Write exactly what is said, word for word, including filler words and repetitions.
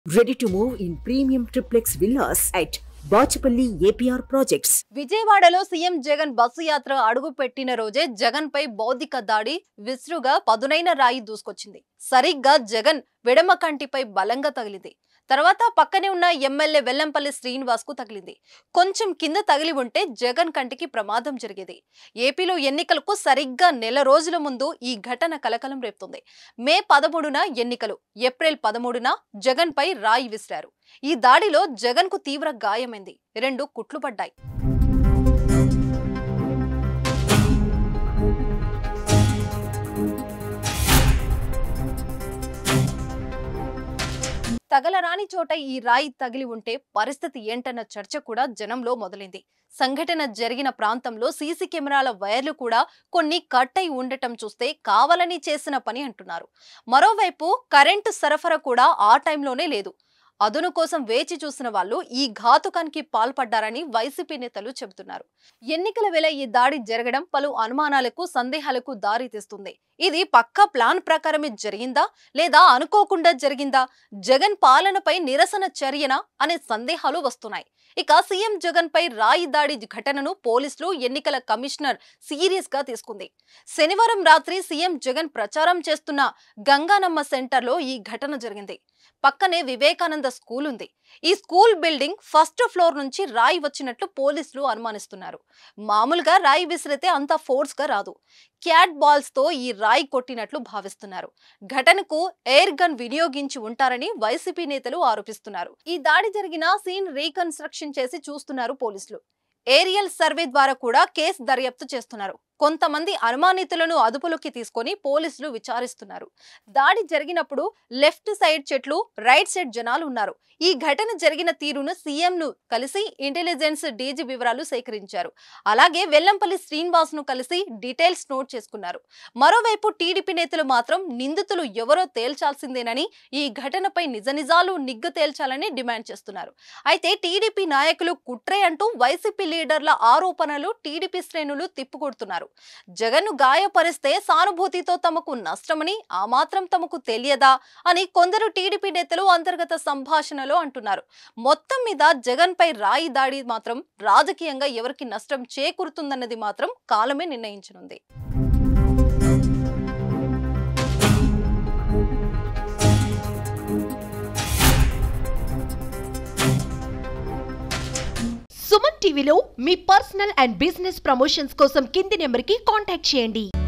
Ready to move in premium triplex villas at Bachapalli A P R Projects. విజయవాడలో CM Jagan bus యాత్ర అడుగు పెట్టిన రోజే జగన్ పై బౌద్ధిక దాడి విసురుగా పదునైన రాయి దూసుకొచ్చింది. సరిగ్గా జగన్ వెడమ కంటిపై బలంగా తగిలింది. తర్వాత పక్కనే ఉన్న ఎమ్మెల్యే వెల్లంపల్లి శ్రీనివాస్ కు తగిలింది. కొంచెం కింద తగిలి ఉంటే జగన్ కంటికి ప్రమాదం జరిగేది. ఏపీలో ఎన్నికలకు సరిగ్గా నెల రోజుల ముందు ఈ ఘటన కలకలం రేపుతుంది. మే పదమూడున ఎన్నికలు, ఏప్రిల్ పదమూడున జగన్ పై రాయి విసిరారు. ఈ దాడిలో జగన్ కు తీవ్ర గాయమైంది. రెండు కుట్లు పడ్డాయి. తగలరాని చోట ఈ రాయి తగిలి ఉంటే పరిస్థితి ఏంటన్న చర్చ కూడా జనంలో మొదలైంది. సంఘటన జరిగిన ప్రాంతంలో సీసీ కెమెరాల వైర్లు కూడా కొన్ని కట్ అయి ఉండటం చూస్తే కావాలని చేసిన పని అంటున్నారు. మరోవైపు కరెంటు సరఫరా కూడా ఆ టైంలోనే లేదు. అదును కోసం వేచి చూసిన వాళ్ళు ఈ ఘాతుకానికి పాల్పడ్డారని వైసీపీ నేతలు చెబుతున్నారు. ఎన్నికల వేళ ఈ దాడి జరగడం పలు అనుమానాలకు, సందేహాలకు దారి తీస్తుంది. ఇది పక్కా ప్లాన్ ప్రకారమే జరిగిందా లేదా అనుకోకుండా జరిగిందా? జగన్ పాలనపై నిరసన చర్యనా అనే సందేహాలు వస్తున్నాయి. ఇక సీఎం జగన్ పై రాయి దాడి ఘటనను పోలీసులు, ఎన్నికల కమిషనర్ సీరియస్ గా తీసుకుంది. శనివారం రాత్రి సీఎం జగన్ ప్రచారం చేస్తున్న గంగానమ్మ సెంటర్ లో ఈ ఘటన జరిగింది. పక్కనే వివేకానంద స్కూల్ ఉంది. ఈ స్కూల్ బిల్డింగ్ ఫస్ట్ ఫ్లోర్ నుంచి రాయి వచ్చినట్లు పోలీసులు అనుమానిస్తున్నారు. మామూలుగా రాయి విసిరితే అంత ఫోర్స్ గా రాదు. క్యాట్ బాల్స్ తో ఈ రాయి కొట్టినట్లు భావిస్తున్నారు. ఘటనకు ఎయిర్ గన్ వినియోగించి ఉంటారని వైసీపీ నేతలు ఆరోపిస్తున్నారు. ఈ దాడి జరిగిన సీన్ రీకన్స్ట్రక్షన్ చేసి చూస్తున్నారు పోలీసులు. ఏరియల్ సర్వే ద్వారా కూడా కేసు దర్యాప్తు చేస్తున్నారు. కొంతమంది అనుమానితులను అదుపులోకి తీసుకొని పోలీసులు విచారిస్తున్నారు. దాడి జరిగినప్పుడు లెఫ్ట్ సైడ్ చెట్లు, రైట్ సైడ్ జనాలు ఉన్నారు. ఈ ఘటన జరిగిన తీరును సీఎం ను కలిసి ఇంటెలిజెన్స్ డీజీ వివరాలు సేకరించారు. అలాగే వెల్లంపల్లి శ్రీనివాస్ ను కలిసి డీటెయిల్స్ నోట్ చేసుకున్నారు. మరోవైపు టీడీపీ నేతలు మాత్రం నిందితులు ఎవరో తేల్చాల్సిందేనని, ఈ ఘటనపై నిజ నిజాలు నిగ్గు తేల్చాలని డిమాండ్ చేస్తున్నారు. అయితే టీడీపీ నాయకులు కుట్రే అంటూ వైసీపీ లీడర్ల ఆరోపణలు టీడీపీ శ్రేణులు తిప్పుకొడుతున్నారు. జగన్ ను గాయపరిస్తే సానుభూతితో తమకు నష్టమని, ఆ మాత్రం తమకు తెలియదా అని కొందరు టీడీపీ నేతలు అంతర్గత సంభాషణలో అంటున్నారు. మొత్తం మీద జగన్ పై రాయి దాడి మాత్రం రాజకీయంగా ఎవరికి నష్టం చేకూరుతుందన్నది మాత్రం కాలమే నిర్ణయించనుంది. సుమన్ టీవీలో మీ పర్సనల్ అండ్ బిజినెస్ ప్రమోషన్స్ కోసం కింది నెంబర్కి కాంటాక్ట్ చేయండి.